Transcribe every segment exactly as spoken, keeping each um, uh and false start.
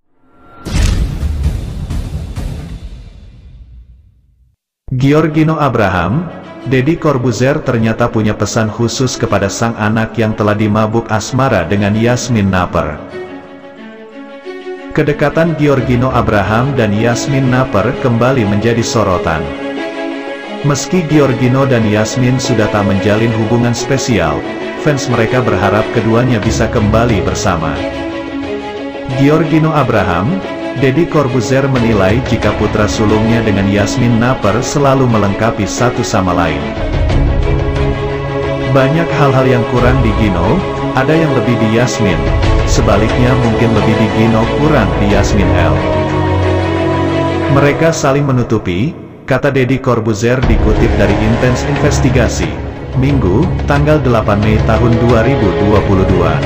Giorgino Abraham, Deddy Corbuzier ternyata punya pesan khusus kepada sang anak yang telah dimabuk asmara dengan Yasmin Naper. Kedekatan Giorgino Abraham dan Yasmin Naper kembali menjadi sorotan. Meski Giorgino dan Yasmin sudah tak menjalin hubungan spesial, fans mereka berharap keduanya bisa kembali bersama. Giorgino Abraham, Deddy Corbuzier menilai jika putra sulungnya dengan Yasmin Naper selalu melengkapi satu sama lain. Banyak hal-hal yang kurang di Gino, ada yang lebih di Yasmin, sebaliknya mungkin lebih di Gino kurang di Yasmin L. Mereka saling menutupi, kata Deddy Corbuzier dikutip dari Intens Investigasi, Minggu, tanggal delapan Mei tahun dua ribu dua puluh dua.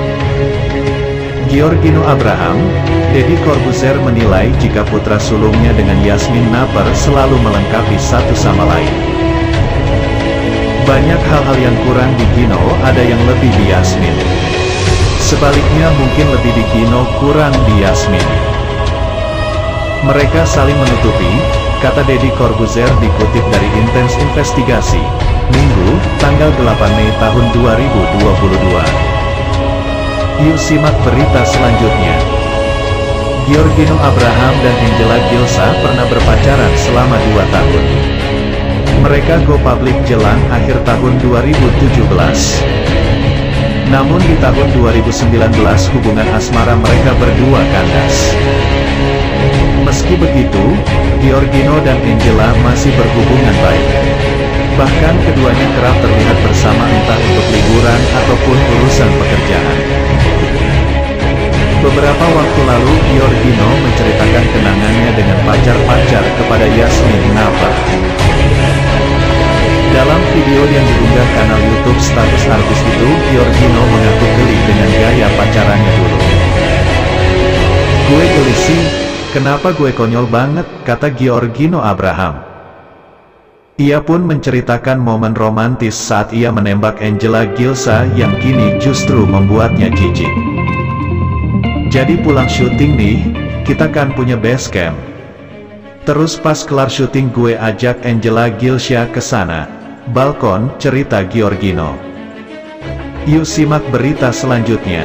Giorgino Abraham, Deddy Corbuzier menilai jika putra sulungnya dengan Yasmin Naper selalu melengkapi satu sama lain. Banyak hal-hal yang kurang di Gino, ada yang lebih di Yasmin. Sebaliknya mungkin lebih di Gino kurang di Yasmin. Mereka saling menutupi, kata Deddy Corbuzier dikutip dari Intens Investigasi, Minggu, tanggal delapan Mei tahun dua ribu dua puluh dua. Yuk simak berita selanjutnya. Giorgino Abraham dan Angela Gilsa pernah berpacaran selama dua tahun. Mereka go public jelang akhir tahun dua ribu tujuh belas. Namun di tahun dua ribu sembilan belas hubungan asmara mereka berdua kandas. Meski begitu, Giorgino dan Angela masih berhubungan baik. Bahkan keduanya kerap terlihat bersama entah untuk liburan ataupun urusan pekerjaan. Beberapa waktu lalu Giorgino menceritakan kenangannya dengan pacar-pacar kepada Yasmin Naper. Dalam video yang diunggah kanal YouTube Status Artis itu, Giorgino mengaku geli dengan gaya pacarannya dulu. "Gue geli sih, kenapa gue konyol banget," kata Giorgino Abraham. Ia pun menceritakan momen romantis saat ia menembak Angela Gilsa yang kini justru membuatnya jijik. "Jadi pulang syuting nih, kita kan punya base camp. Terus pas kelar syuting gue ajak Angela Gilsa ke sana, balkon," cerita Giorgino. Yuk simak berita selanjutnya.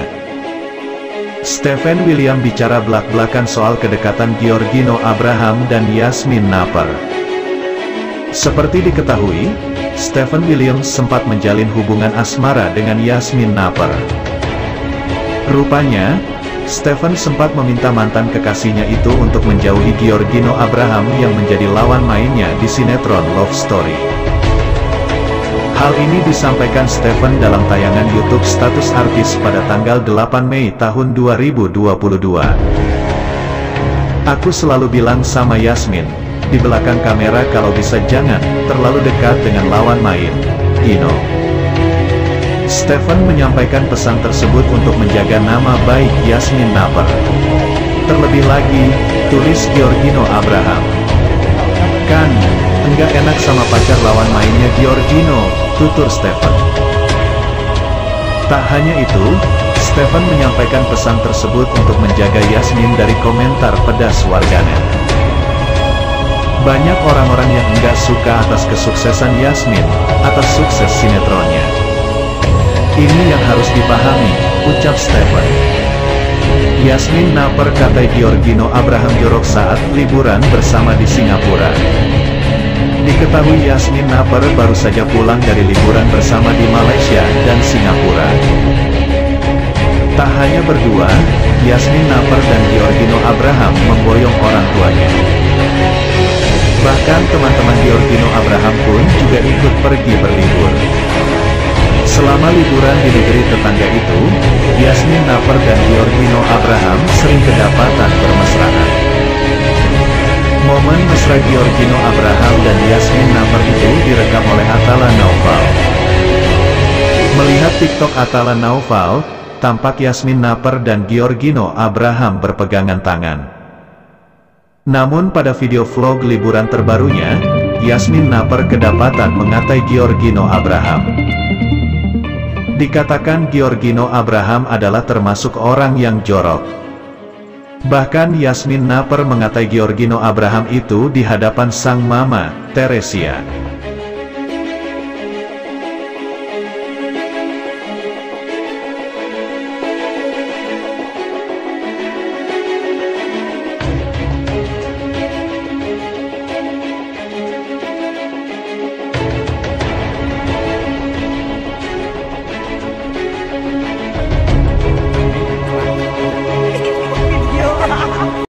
Stephen William bicara belak-belakan soal kedekatan Giorgino Abraham dan Yasmin Naper. Seperti diketahui, Stephen Williams sempat menjalin hubungan asmara dengan Yasmin Naper. Rupanya, Stephen sempat meminta mantan kekasihnya itu untuk menjauhi Giorgino Abraham yang menjadi lawan mainnya di sinetron Love Story. Hal ini disampaikan Stephen dalam tayangan YouTube Status Artis pada tanggal delapan Mei tahun dua ribu dua puluh dua. "Aku selalu bilang sama Yasmin, di belakang kamera kalau bisa jangan terlalu dekat dengan lawan main, Gino." Stephen menyampaikan pesan tersebut untuk menjaga nama baik Yasmin Naper. Terlebih lagi, tulis Giorgino Abraham, "Kan, enggak enak sama pacar lawan mainnya Giorgino," tutur Stephen. Tak hanya itu, Stephen menyampaikan pesan tersebut untuk menjaga Yasmin dari komentar pedas warganet. Banyak orang-orang yang enggak suka atas kesuksesan Yasmin, atas sukses sinetronnya. "Ini yang harus dipahami," ucap Stephen. Yasmin Naper, kata Giorgino Abraham, jorok saat liburan bersama di Singapura. Diketahui Yasmin Naper baru saja pulang dari liburan bersama di Malaysia dan Singapura. Tak hanya berdua, Yasmin Naper dan Giorgino Abraham memboyong orang tuanya. Bahkan teman-teman Giorgino Abraham pun juga ikut pergi berlibur. Selama liburan di negeri tetangga itu, Yasmin Naper dan Giorgino Abraham sering kedapatan bermesraan. Momen mesra Giorgino Abraham dan Yasmin Naper itu direkam oleh Atala Naufal. Melihat TikTok Atala Naufal, tampak Yasmin Naper dan Giorgino Abraham berpegangan tangan. Namun pada video vlog liburan terbarunya, Yasmin Naper kedapatan mengatai Giorgino Abraham. Dikatakan Giorgino Abraham adalah termasuk orang yang jorok. Bahkan Yasmin Naper mengatai Giorgino Abraham itu di hadapan sang mama, Teresia.